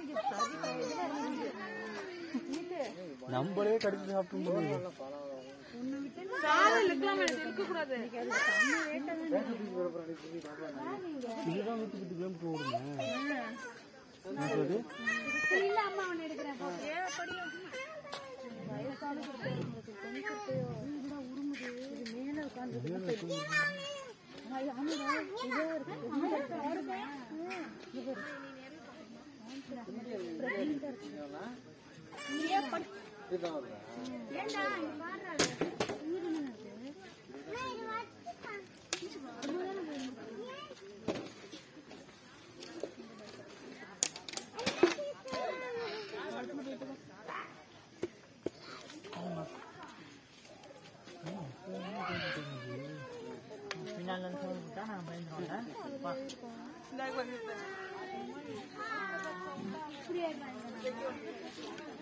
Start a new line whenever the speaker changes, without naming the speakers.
நம்மளே கடிச்சு சாப்பிட்டு
Final lần thôi chúng ta hàng bên rồi đó. Đây còn